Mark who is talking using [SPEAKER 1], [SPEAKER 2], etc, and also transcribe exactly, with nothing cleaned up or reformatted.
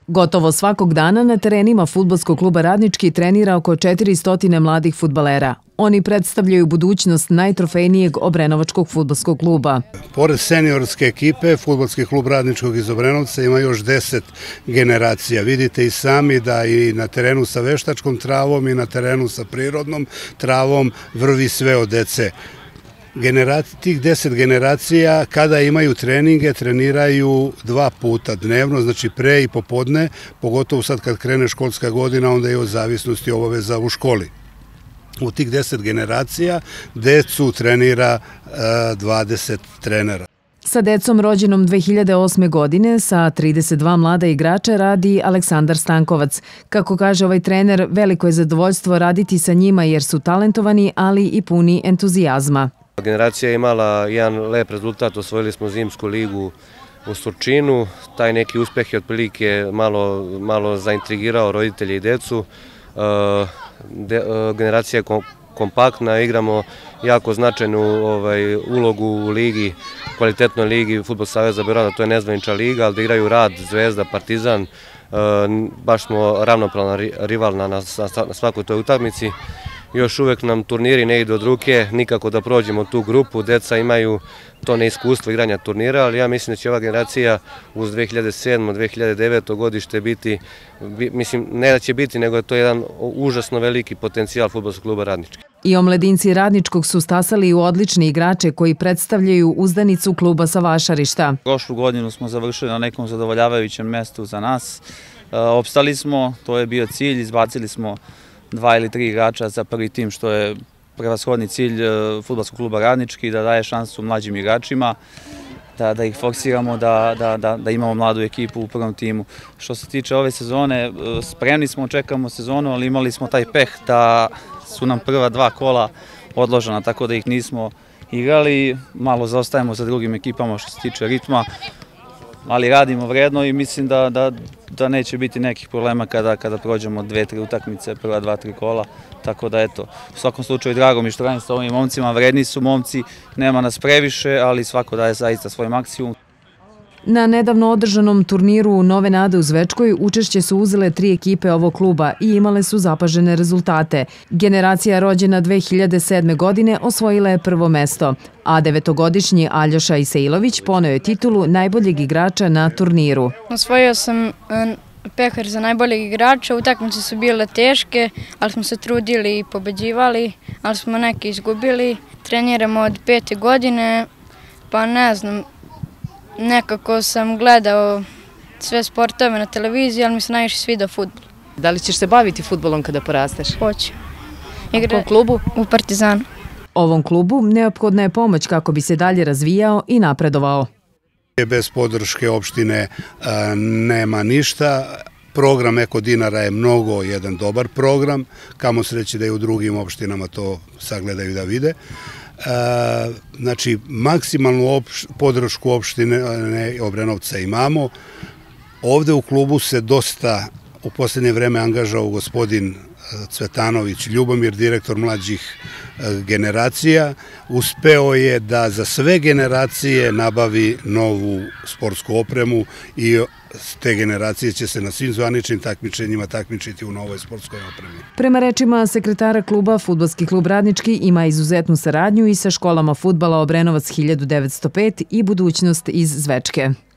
[SPEAKER 1] Gotovo svakog dana na terenima Fudbalskog kluba Radnički trenira oko četiristo mladih fudbalera. Oni predstavljaju budućnost najtrofejnijeg Obrenovačkog fudbalskog kluba.
[SPEAKER 2] Pored seniorske ekipe, Fudbalski klub Radničkog iz Obrenovca ima još deset generacija. Vidite i sami da i na terenu sa veštačkom travom i na terenu sa prirodnom travom vrvi sve od dece. Tih deset generacija kada imaju treninge, treniraju dva puta dnevno, znači pre i popodne, pogotovo sad kad krene školska godina, onda je od zavisnosti obaveza u školi. U tih deset generacija decu trenira dvadeset trenera.
[SPEAKER 1] Sa decom rođenom dve hiljade osme. godine sa trideset dva mlada igrača radi Aleksandar Stankovac. Kako kaže ovaj trener, veliko je zadovoljstvo raditi sa njima jer su talentovani, ali i puni entuzijazma.
[SPEAKER 3] Generacija je imala jedan lep rezultat, osvojili smo zimsku ligu u Surčinu. Taj neki uspeh je otprilike malo, malo zaintrigirao roditelje i decu. De, generacija je kompaktna, igramo jako značajnu ovaj, ulogu u ligi, kvalitetnoj ligi Fudbal Saveza Beograda, to je nezvanična liga, ali da igraju Rad, Zvezda, Partizan, baš smo ravnopravan rival na, na, na svakoj toj utakmici. Još uvek nam turniri ne idu od ruke, nikako da prođemo tu grupu, deca imaju to neiskustvo igranja turnira, ali ja mislim da će ova generacija uz dve hiljade sedme. dve hiljade devete. godište biti, mislim, ne da će biti, nego je to jedan užasno veliki potencijal Fudbalskog kluba Radnički.
[SPEAKER 1] I omladinci Radničkog su stasali u odlični igrače koji predstavljaju uzdanicu kluba sa Vašarišta.
[SPEAKER 4] Prošlu godinu smo završili na nekom zadovoljavajućem mestu za nas. Opstali smo, to je bio cilj, izbacili smo dva ili tri igrača za prvi tim, što je prevashodni cilj Fudbalskog kluba Radnički, da daje šansu mlađim igračima, da, da ih forsiramo, da, da, da, da imamo mladu ekipu u prvom timu. Što se tiče ove sezone, spremni smo, čekamo sezonu, ali imali smo taj peh da su nam prva dva kola odložena, tako da ih nismo igrali. Malo zaostajemo za drugim ekipama što se tiče ritma, ali radimo vredno i mislim da, da, da neće biti nekih problema kada, kada prođemo dve, tri utakmice, prva dva, tri kola. Tako da eto, u svakom slučaju drago mi što radim sa ovim momcima, vredni su momci, nema nas previše, ali svako daje zaista svoj maksimum.
[SPEAKER 1] Na nedavno održanom turniru Nove Nade u Zvečkoj učešće su uzele tri ekipe ovog kluba i imale su zapažene rezultate. Generacija rođena dve hiljade sedme. godine osvojila je prvo mesto, a devetogodišnji Aljoša Isailović poneo je titulu najboljeg igrača na turniru.
[SPEAKER 5] Osvojio sam pehar za najboljeg igrača, utakmice su bile teške, ali smo se trudili i pobeđivali, ali smo neke izgubili. Treniramo od pete godine, pa ne znam, nekako sam gledao sve sportove na televiziji, ali mi se najviše sviđa fudbal.
[SPEAKER 1] Da li ćeš se baviti fudbalom kada porasteš?
[SPEAKER 5] Hoću.
[SPEAKER 1] U kom klubu?
[SPEAKER 5] U Partizanu.
[SPEAKER 1] Ovom klubu neophodna je pomoć kako bi se dalje razvijao i napredovao.
[SPEAKER 2] Bez podrške opštine nema ništa. Program Eko Dinara je mnogo jedan dobar program, kamo sreći da i u drugim opštinama to sagledaju da vide. Znači, maksimalnu podršku opštine Obrenovca imamo. Ovde u klubu se dosta u posljednje vreme angažao gospodin Cvetanović Ljubomir, direktor mlađih generacija. Uspeo je da za sve generacije nabavi novu sportsku opremu i te generacije će se na svim zvaničnim takmičenjima takmičiti u novoj sportskoj opremi.
[SPEAKER 1] Prema rečima sekretara kluba, Fudbalski klub Radnički ima izuzetnu saradnju i sa školama fudbala Obrenovac hiljadu devetsto pet i Budućnost iz Zvečke.